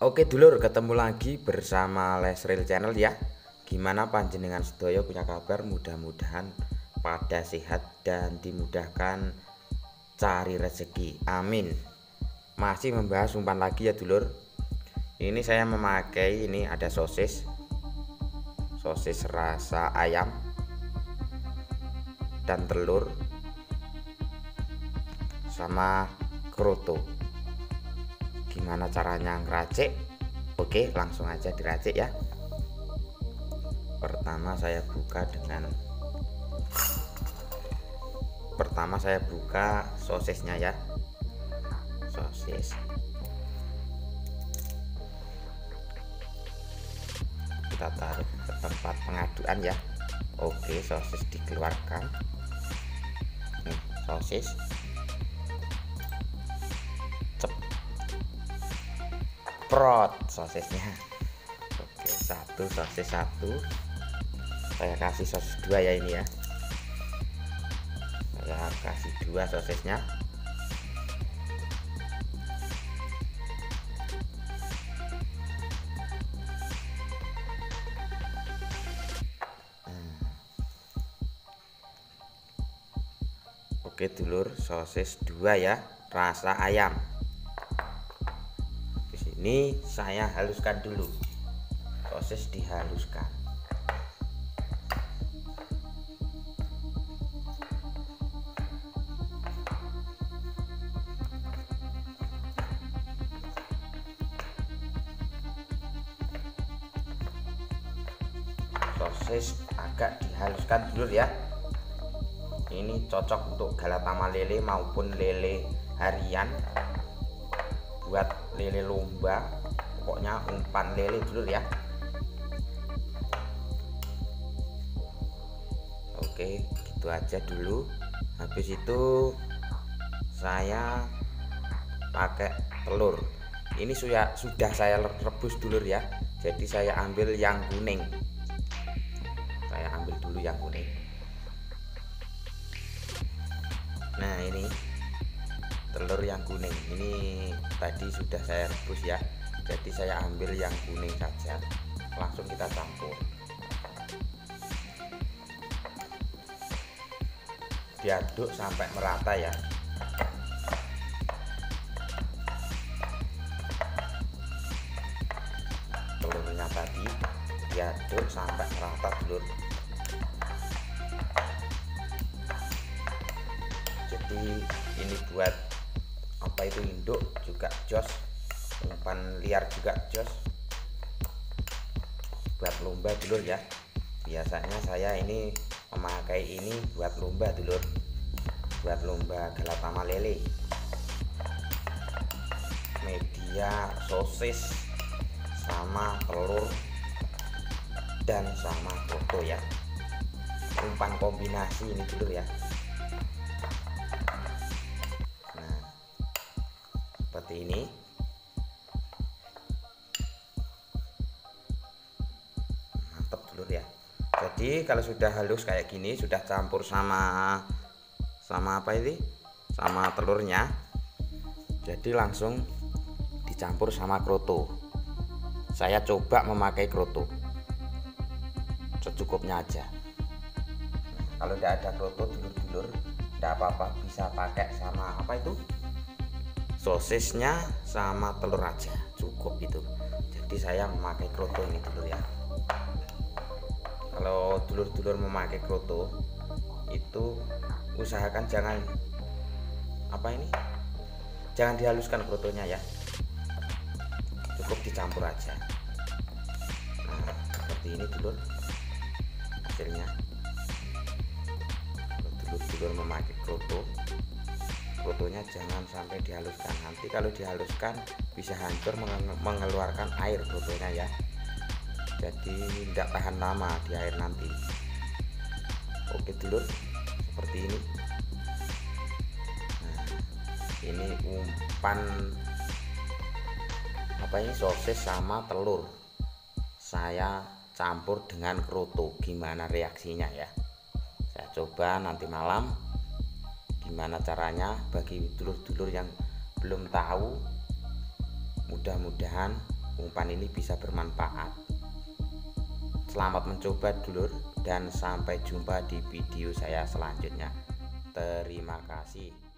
Oke dulur, ketemu lagi bersama Lesril Channel ya. Gimana panjenengan sedaya punya kabar? Mudah-mudahan pada sehat dan dimudahkan cari rezeki. Amin. Masih membahas umpan lagi ya dulur. Ini saya memakai, ini ada sosis rasa ayam dan telur sama kroto. Gimana caranya ngeracik? Oke, langsung aja diracik ya. Pertama saya buka sosisnya ya. Sosis. Kita taruh ke tempat pengaduan ya. Oke, sosis dikeluarkan. Nih, sosis. Prot sosisnya. Oke, sosis satu. Saya kasih sosis 2 ya ini ya. Saya kasih 2 sosisnya. Oke dulur, sosis 2 ya, rasa ayam. Ini saya haluskan dulu, sosis dihaluskan. Sosis agak dihaluskan dulu ya. Ini cocok untuk galatama lele maupun lele harian, buat lele lomba, pokoknya umpan lele dulu ya. Oke, gitu aja dulu. Habis itu saya pakai telur. Ini sudah saya rebus dulu ya. Jadi saya ambil yang kuning. Saya ambil dulu yang kuning. Nah, ini telur yang kuning ini tadi sudah saya rebus ya, jadi saya ambil yang kuning saja, langsung kita campur, diaduk sampai merata ya. Telurnya tadi diaduk sampai merata dulur. Jadi ini buat apa itu, induk juga jos, umpan liar juga jos, buat lomba dulur ya. Biasanya saya ini memakai ini buat lomba dulur, buat lomba galatama lele. Media sosis sama telur dan sama foto ya, umpan kombinasi ini dulur ya. Seperti ini. Mantap dulur ya. Jadi kalau sudah halus kayak gini, sudah campur sama apa ini, sama telurnya, jadi langsung dicampur sama kroto. Saya coba memakai kroto secukupnya aja. Kalau tidak ada kroto dulur-dulur, tidak apa-apa, bisa pakai sama apa itu, sosisnya sama telur aja cukup itu. Jadi saya memakai kroto ini dulur ya. Kalau dulur-dulur memakai kroto itu usahakan jangan jangan dihaluskan krotonya ya, cukup dicampur aja. Nah, seperti ini dulur hasilnya. Kalau dulur memakai krotonya jangan sampai dihaluskan, nanti kalau dihaluskan bisa hancur, mengeluarkan air krotonya ya, jadi tidak tahan lama di air nanti. Oke dulur, seperti ini. Nah, ini umpan apa ini, sosis sama telur saya campur dengan kroto. Gimana reaksinya ya, saya coba nanti malam. Gimana caranya bagi dulur-dulur yang belum tahu, mudah-mudahan umpan ini bisa bermanfaat. Selamat mencoba dulur, dan sampai jumpa di video saya selanjutnya. Terima kasih.